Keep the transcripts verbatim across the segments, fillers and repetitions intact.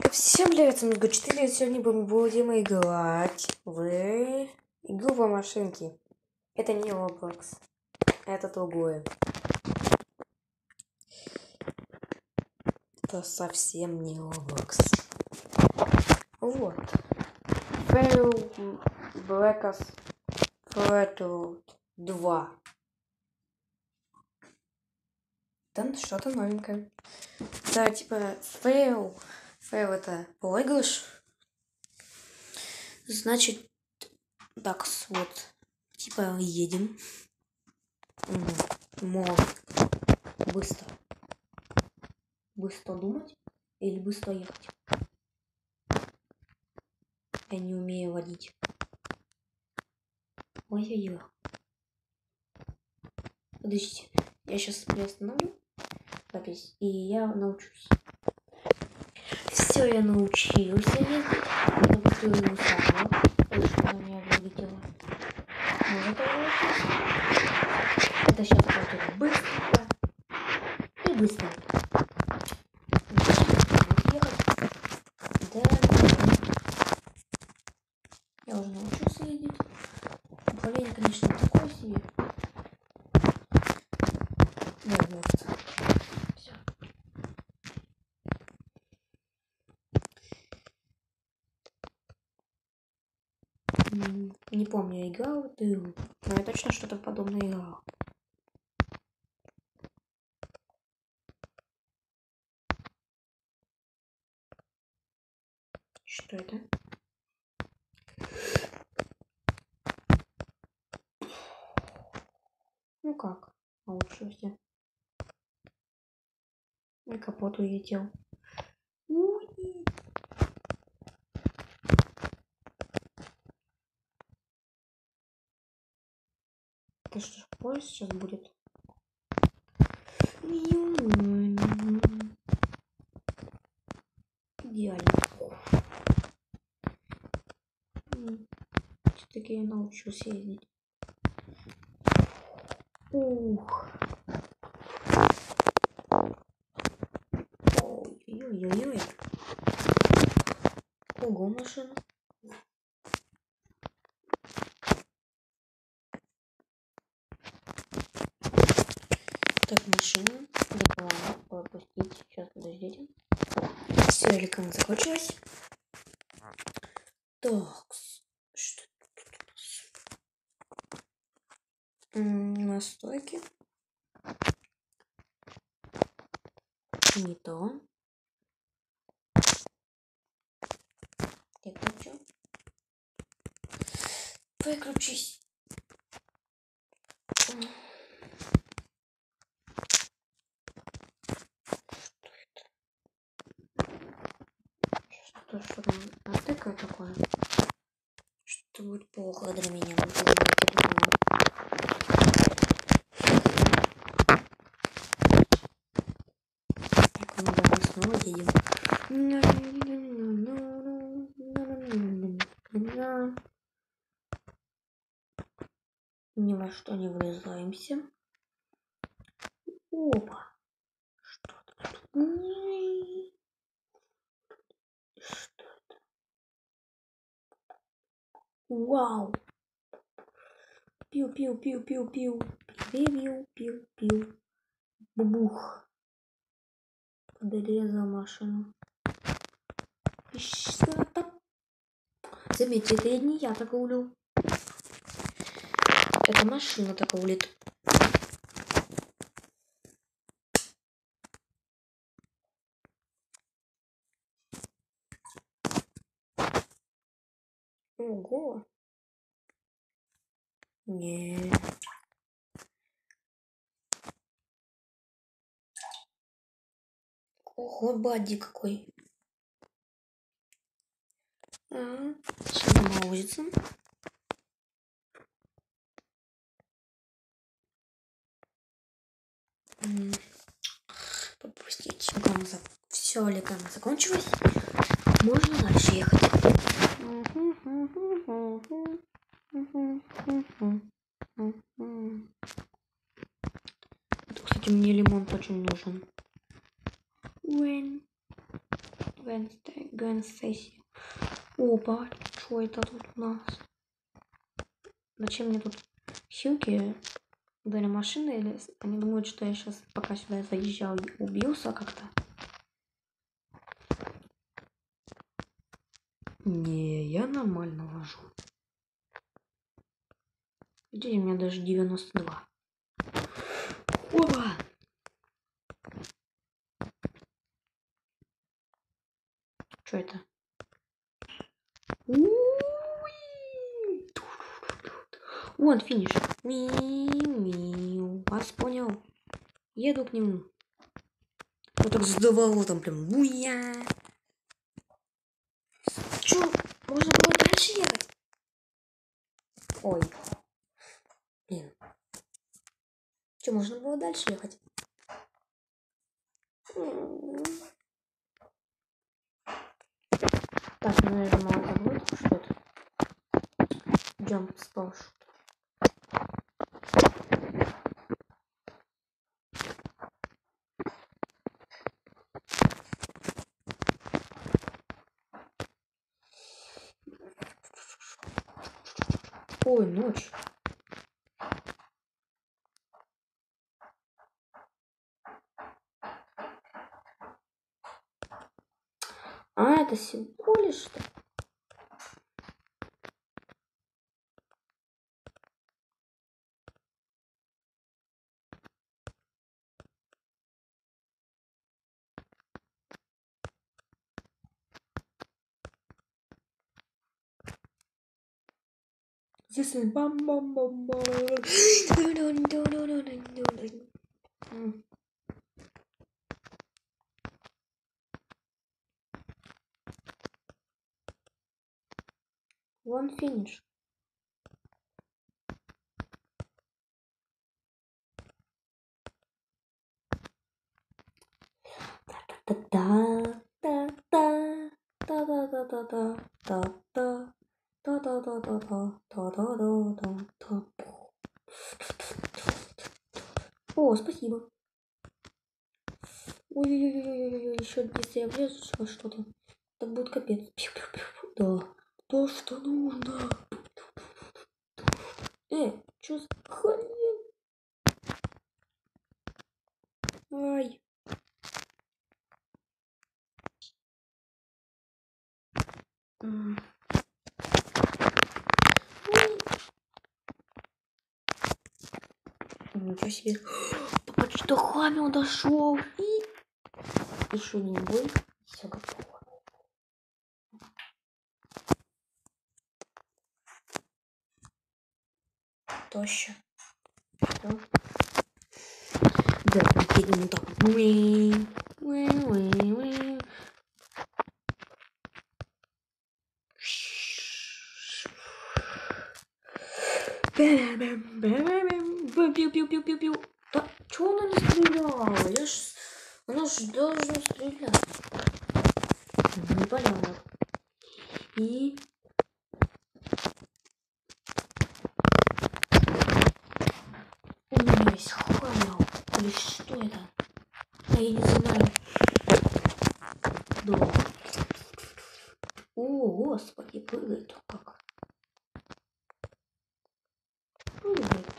Всем привет, с вами четыре. Сегодня мы будем играть в игру по машинке. Это не Roblox, это другое. Это совсем не Roblox. Вот. Fail Black Ops Flatwood два. Там что-то новенькое. Да, типа Fail. Fail это проигрыш. Значит, так, вот. Типа едем. Угу. Может. Быстро. Быстро думать или быстро ехать? Я не умею водить. Ой-ой-ой. Подождите. Я сейчас приостановлю запись, и я научусь. Все, я научился ездить. Это быстрее не устала. Потому что у меня вылетело. Может, это сейчас пойдет быстро. И быстро. Я уже научился ездить. Управление, конечно, такое себе. Нет, нет. Все. Не помню, я играл в эту игру, но я точно что-то подобное играл. Что это? Ну как? Научился. И капот улетел. Уи. Это что, поезд сейчас будет? Идеально. Все-таки я научился ездить. Ух. Ой-ой-ой. Ого, машина. Так, машина. Да, ладно, пропустить. Сейчас, подождите. Все, реклама закончилась. Так, что тут у нас? Настройки. Не то. Это что? Выключись. Что, что там? Натыкаю такое? Что будет плохо для меня? Так, ну давай снова едем. Ни во что не врезаемся. Опа. Что-то тут. Что это? Вау. Пиу-пиу-пиу-пиу-пиу. Пиу-пиу-пиу-пиу. Бубух. Подрезал машину. Заметьте, это не я так улил. Это машина так улит. Ого. Не. Ого, бадди какой. А, сейчас наузится. Пропустить. Все, реклама закончилась. Можно дальше ехать. Кстати, мне лимон очень нужен. Гвен-сессия. Опа, что это тут у нас? Зачем мне тут хилки? Были машины или они думают, что я сейчас пока сюда заезжал убился как-то? Не, я нормально вожу. Видите, у меня даже девяносто два. Опа! Что это? Вон финиш. Ми-ми. Вас понял. Еду к нему. Вот так сдавало там прям. Буя. Чё? Можно было дальше ехать? Ой. Блин. Чё, можно было дальше ехать? Так, наверное, забыть что-то. Jump splash. Ой, ночь. А, это всего лишь что? Здесь бам бам бам бам. Вон финиш. О, спасибо. Ой-ой-ой-ой-ой, еще если я влезу во что-то, так будет капец. Да, то, что нужно. Э, что за хрень? Ай. Ничего себе. Почти до хами дошел. И еще не бой. Все готово. Тоща. Что? Да, едем вот так. Пиу-пиу-пиу-пиу-пиу. Да, чё она не стреляла? Я ж... Она ж должна стрелять. Непонятно. И... У меня есть хвал. Или что это? Я не знаю. Да. О, господи, прыгает как. Прыгает.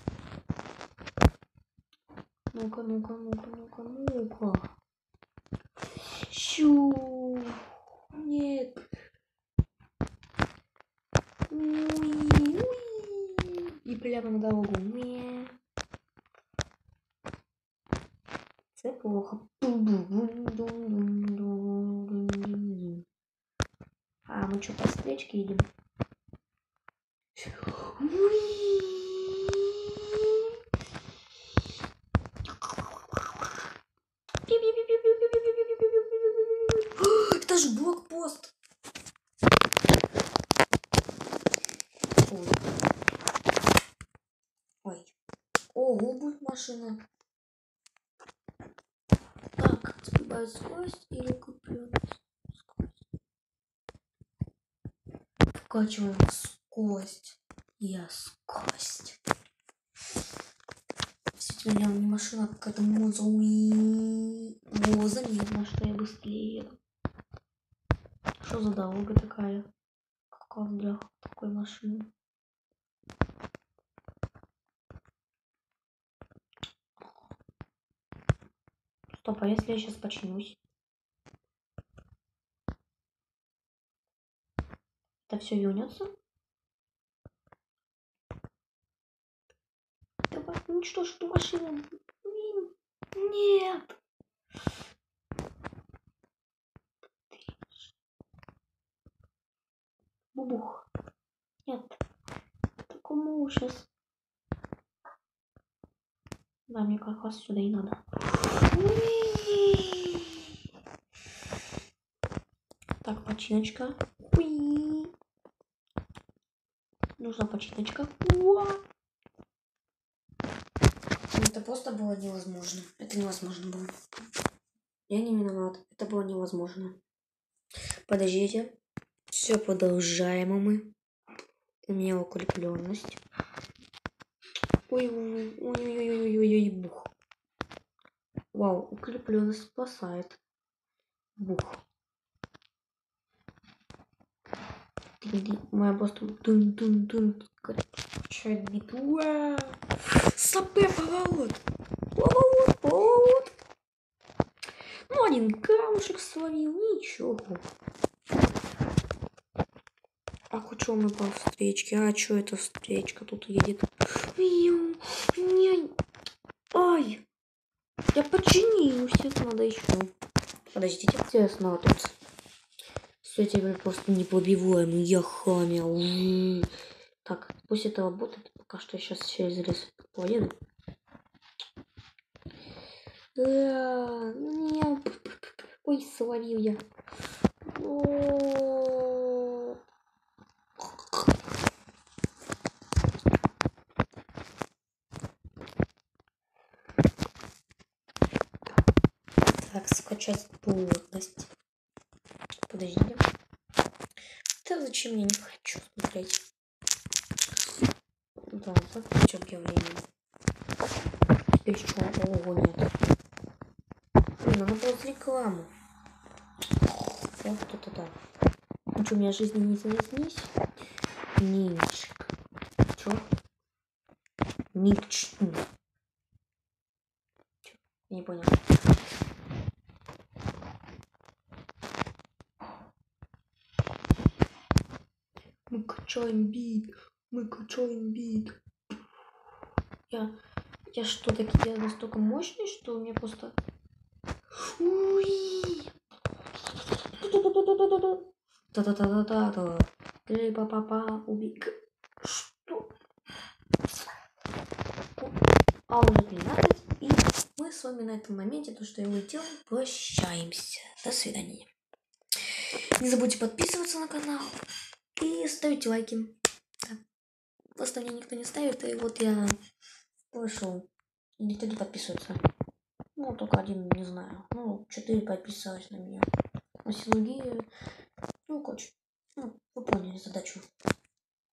Ну-ка, ну-ка, ну-ка, ну-ка, ну-ка. Щу. Нет. Уи, уи. И прямо на дорогу. Уи. Це плохо. А мы что, по встречке идем? Это же блокпост. Ой. Ого, будет машина. Так, сбиваю скорость или куплю скорость? Вкачиваем скорость. Я скорость. Действительно, не машина, какая-то муза. О, заметно, что я быстрее еду. что за дорога такая? Какая для такой машины? Стоп, а если я сейчас починюсь? Это все вернется? Давай уничтожь эту машину. Нет. Бубух. Нет. Такой ужас. Да, мне как раз сюда и надо. Так, починочка. Уи. Нужна починочка. Уа. Это просто было невозможно. Это невозможно было. Я не виноват. Это было невозможно. Подождите. Все продолжаем мы. У меня укрепленность. Ой-ой-ой-ой-ой-ой-ой, бух. Вау, укрепленность спасает. Бух. Моя просто тун-тун-тун качает биту. Сапе, поворот. Поворот, поворот. Ну, один камушек словил, ничего. А что мы по встречке? А что это встречка тут едет? Ай! Я починилась, это надо еще. Подождите, интересно, тут все теперь просто непробиваемый, я хамил. Так, пусть это работает. Пока что я сейчас через лес поеду. Ой, словил я. Так, скачать плотность. Подождите. Да зачем, я не хочу смотреть. Да, закрыть объявление. Теперь что? Ого, нет. Блин, надо было рекламу. Вот это да. Ну что, у меня жизнь не изменилась? Ничек. Чё? Нич. Не понял. Мы качаем бит. Мы качаем бит. Я... Я что, так я настолько мощный, что у меня просто... Уи! Та-та-та-та-та-та. Ты папа убей. Что? А уже тринадцать, и мы с вами на этом моменте, то, что я улетел, прощаемся. До свидания. Не забудьте подписываться на канал и ставить лайки. Да. Просто мне никто не ставит, и вот я вышел. И никто не подписывается. Ну, только один, не знаю. Ну, четыре подписалось на меня. А все другие, ну, короче, ну, вы поняли задачу.